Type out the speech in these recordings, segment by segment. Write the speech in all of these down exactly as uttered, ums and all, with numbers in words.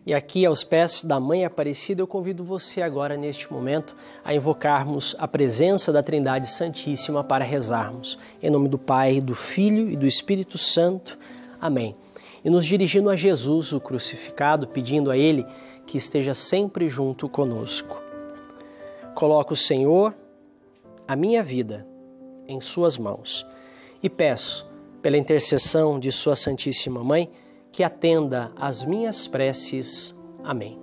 E aqui aos pés da Mãe Aparecida eu convido você agora neste momento a invocarmos a presença da Trindade Santíssima para rezarmos. Em nome do Pai, do Filho e do Espírito Santo. Amém. E nos dirigindo a Jesus, o crucificado, pedindo a Ele que esteja sempre junto conosco. Coloco, Senhor, a minha vida em Suas mãos e peço, pela intercessão de Sua Santíssima Mãe, que atenda às minhas preces. Amém.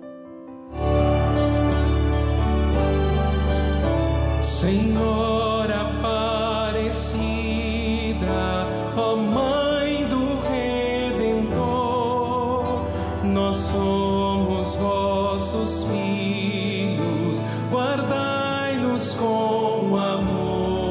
Senhora Aparecida, ó Mãe do Redentor, nós somos vossos filhos, guardai-nos com amor.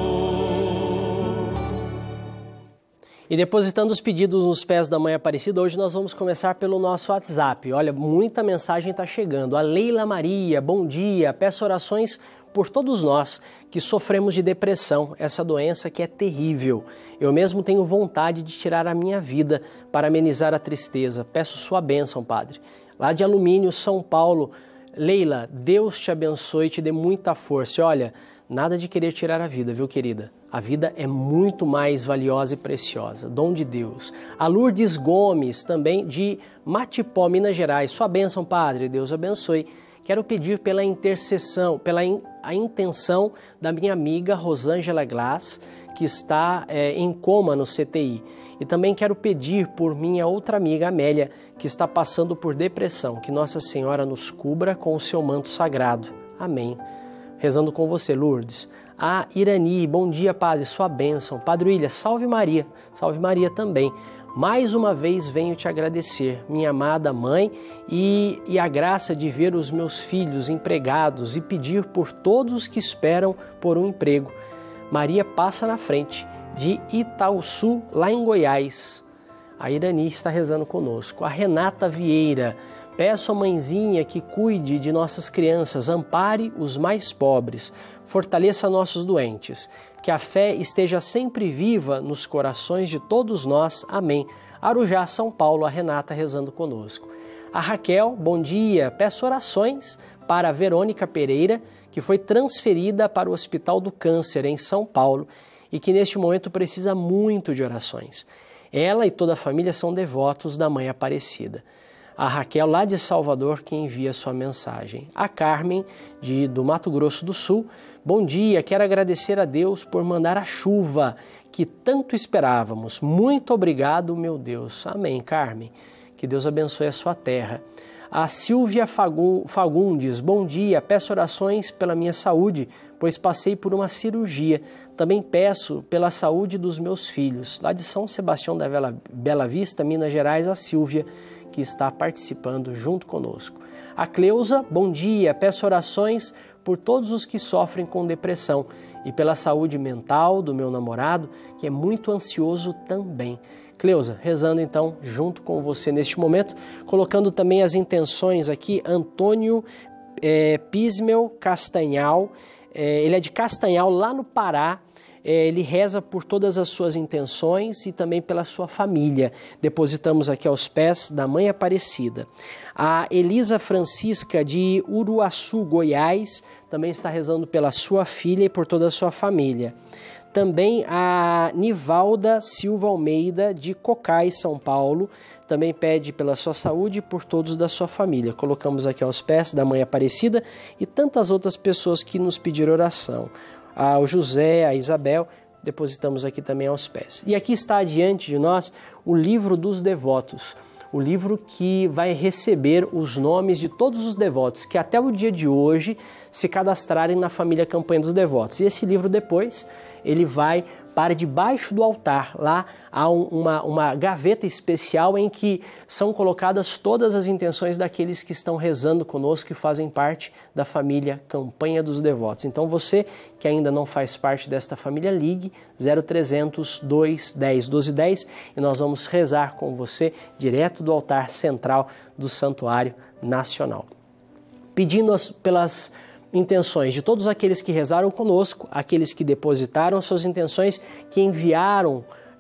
E depositando os pedidos nos pés da Mãe Aparecida, hoje nós vamos começar pelo nosso WhatsApp. Olha, muita mensagem está chegando. A Leila Maria, bom dia, peço orações por todos nós que sofremos de depressão, essa doença que é terrível. Eu mesmo tenho vontade de tirar a minha vida para amenizar a tristeza. Peço sua bênção, Padre. Lá de Alumínio, São Paulo. Leila, Deus te abençoe e te dê muita força. E olha, nada de querer tirar a vida, viu, querida? A vida é muito mais valiosa e preciosa, dom de Deus. A Lourdes Gomes, também de Matipó, Minas Gerais. Sua bênção, Padre, Deus abençoe. Quero pedir pela intercessão, pela in, a intenção da minha amiga Rosângela Glass, que está é, em coma no C T I. E também quero pedir por minha outra amiga Amélia, que está passando por depressão. Que Nossa Senhora nos cubra com o seu manto sagrado. Amém. Rezando com você, Lourdes. A Irani, bom dia, Padre, sua bênção. Padre William, salve Maria, salve Maria também. Mais uma vez venho te agradecer, minha amada mãe, e, e a graça de ver os meus filhos empregados e pedir por todos que esperam por um emprego. Maria passa na frente, de Itaúsu, lá em Goiás. A Irani está rezando conosco. A Renata Vieira, peço à mãezinha que cuide de nossas crianças, ampare os mais pobres, fortaleça nossos doentes, que a fé esteja sempre viva nos corações de todos nós. Amém. Arujá, São Paulo, a Renata rezando conosco. A Raquel, bom dia, peço orações para a Verônica Pereira, que foi transferida para o Hospital do Câncer em São Paulo e que neste momento precisa muito de orações. Ela e toda a família são devotos da Mãe Aparecida. A Raquel, lá de Salvador, que envia sua mensagem. A Carmen, de, do Mato Grosso do Sul. Bom dia, quero agradecer a Deus por mandar a chuva que tanto esperávamos. Muito obrigado, meu Deus. Amém, Carmen. Que Deus abençoe a sua terra. A Silvia Fagundes, bom dia, peço orações pela minha saúde, pois passei por uma cirurgia. Também peço pela saúde dos meus filhos. Lá de São Sebastião da Bela Vista, Minas Gerais, a Silvia, que está participando junto conosco. A Cleusa, bom dia, peço orações por todos os que sofrem com depressão e pela saúde mental do meu namorado, que é muito ansioso também. Cleusa, rezando então junto com você neste momento, colocando também as intenções aqui, Antônio é, Pismel Castanhal, é, ele é de Castanhal, lá no Pará. Ele reza por todas as suas intenções e também pela sua família. Depositamos aqui aos pés da Mãe Aparecida. A Elisa Francisca, de Uruaçu, Goiás, também está rezando pela sua filha e por toda a sua família. Também a Nivalda Silva Almeida, de Cocais, São Paulo, também pede pela sua saúde e por todos da sua família. Colocamos aqui aos pés da Mãe Aparecida e tantas outras pessoas que nos pediram oração. Ao José, a Isabel, depositamos aqui também aos pés. E aqui está diante de nós o livro dos devotos, o livro que vai receber os nomes de todos os devotos que até o dia de hoje se cadastrarem na família Campanha dos Devotos. E esse livro depois, ele vai para debaixo do altar. Lá há um, uma, uma gaveta especial em que são colocadas todas as intenções daqueles que estão rezando conosco, que fazem parte da família Campanha dos Devotos. Então você que ainda não faz parte desta família, ligue zero trezentos, dois, dez, doze, dez e nós vamos rezar com você direto do altar central do Santuário Nacional. Pedindo as, pelas intenções de todos aqueles que rezaram conosco, aqueles que depositaram suas intenções, que enviaram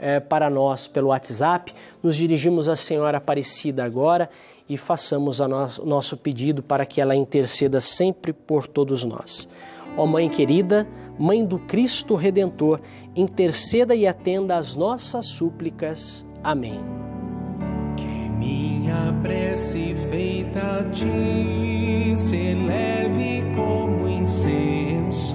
é, para nós pelo WhatsApp, nos dirigimos à Senhora Aparecida agora e façamos o nosso, nosso pedido para que ela interceda sempre por todos nós. Ó Mãe querida, Mãe do Cristo Redentor, interceda e atenda às nossas súplicas. Amém. Que minha prece feita a ti se eleve como incenso,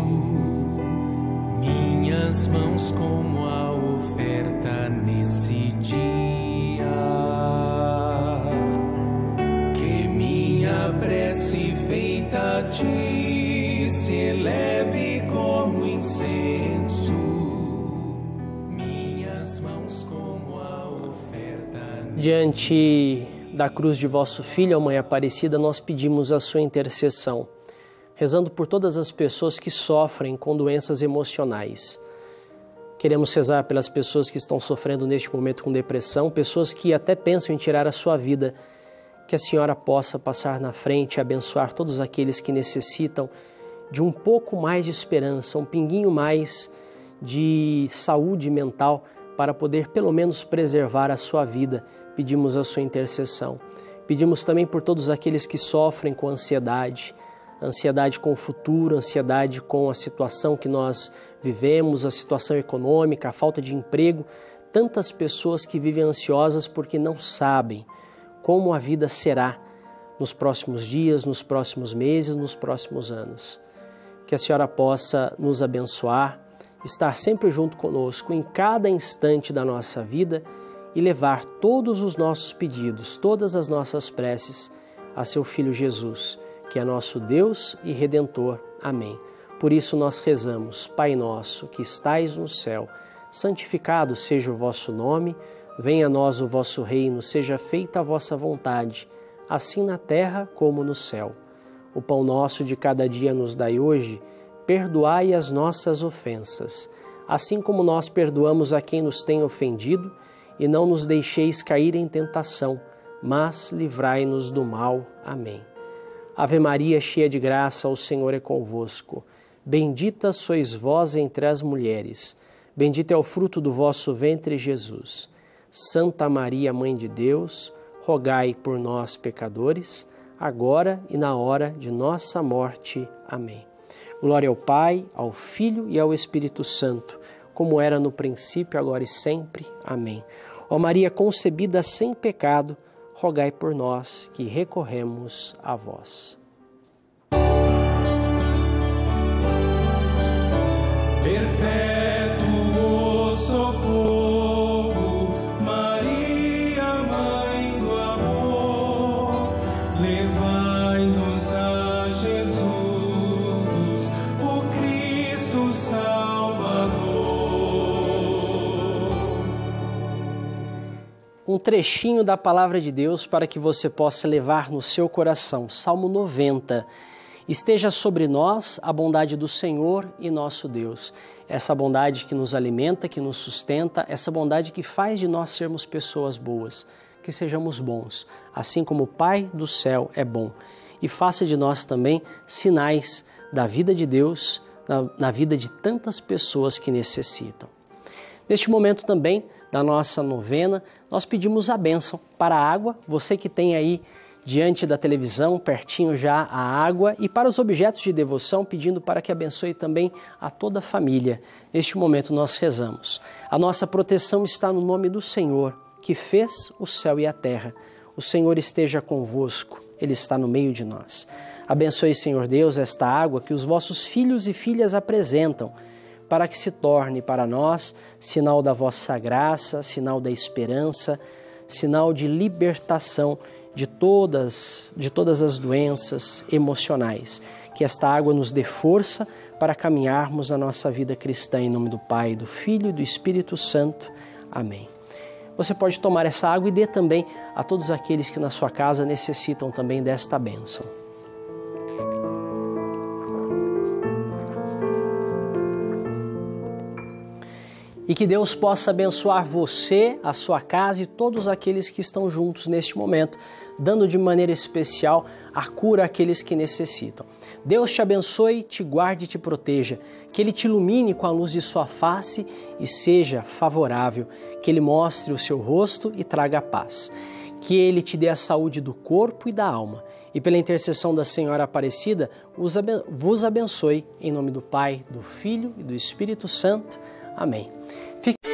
minhas mãos como a oferta nesse dia. Que minha prece feita a ti se eleve como incenso, minhas mãos como a oferta. Diante da cruz de vosso Filho, ó Mãe Aparecida, nós pedimos a sua intercessão, rezando por todas as pessoas que sofrem com doenças emocionais. Queremos rezar pelas pessoas que estão sofrendo neste momento com depressão, pessoas que até pensam em tirar a sua vida. Que a Senhora possa passar na frente e abençoar todos aqueles que necessitam de um pouco mais de esperança, um pinguinho mais de saúde mental para poder pelo menos preservar a sua vida. Pedimos a sua intercessão. Pedimos também por todos aqueles que sofrem com ansiedade, ansiedade com o futuro, ansiedade com a situação que nós vivemos, a situação econômica, a falta de emprego. Tantas pessoas que vivem ansiosas porque não sabem como a vida será nos próximos dias, nos próximos meses, nos próximos anos. Que a Senhora possa nos abençoar, estar sempre junto conosco em cada instante da nossa vida e levar todos os nossos pedidos, todas as nossas preces a seu Filho Jesus, que é nosso Deus e Redentor. Amém. Por isso nós rezamos: Pai nosso, que estais no céu, santificado seja o vosso nome, venha a nós o vosso reino, seja feita a vossa vontade, assim na terra como no céu. O pão nosso de cada dia nos dai hoje, perdoai as nossas ofensas, assim como nós perdoamos a quem nos tem ofendido, e não nos deixeis cair em tentação, mas livrai-nos do mal. Amém. Ave Maria, cheia de graça, o Senhor é convosco. Bendita sois vós entre as mulheres, bendito é o fruto do vosso ventre, Jesus. Santa Maria, Mãe de Deus, rogai por nós, pecadores, agora e na hora de nossa morte. Amém. Glória ao Pai, ao Filho e ao Espírito Santo, como era no princípio, agora e sempre. Amém. Ó Maria concebida sem pecado, rogai por nós que recorremos a vós. Perpétuo socorro, Maria, Mãe do amor, levai-nos a Jesus, o Cristo Salvador. Um trechinho da Palavra de Deus para que você possa levar no seu coração. Salmo noventa. Esteja sobre nós a bondade do Senhor e nosso Deus. Essa bondade que nos alimenta, que nos sustenta, essa bondade que faz de nós sermos pessoas boas, que sejamos bons, assim como o Pai do céu é bom. E faça de nós também sinais da vida de Deus na, na vida de tantas pessoas que necessitam. Neste momento também da nossa novena, nós pedimos a bênção para a água, você que tem aí diante da televisão, pertinho já a água, e para os objetos de devoção, pedindo para que abençoe também a toda a família. Neste momento nós rezamos. A nossa proteção está no nome do Senhor, que fez o céu e a terra. O Senhor esteja convosco, Ele está no meio de nós. Abençoe, Senhor Deus, esta água que os vossos filhos e filhas apresentam, para que se torne para nós sinal da vossa graça, sinal da esperança, sinal de libertação de todas, de todas as doenças emocionais. Que esta água nos dê força para caminharmos na nossa vida cristã, em nome do Pai, do Filho e do Espírito Santo. Amém. Você pode tomar essa água e dê também a todos aqueles que na sua casa necessitam também desta bênção. E que Deus possa abençoar você, a sua casa e todos aqueles que estão juntos neste momento dando de maneira especial a cura àqueles que necessitam. Deus te abençoe, te guarde e te proteja, que Ele te ilumine com a luz de sua face e seja favorável, que Ele mostre o seu rosto e traga paz, que Ele te dê a saúde do corpo e da alma, e pela intercessão da Senhora Aparecida, vos abençoe, em nome do Pai, do Filho e do Espírito Santo. Amém. Fique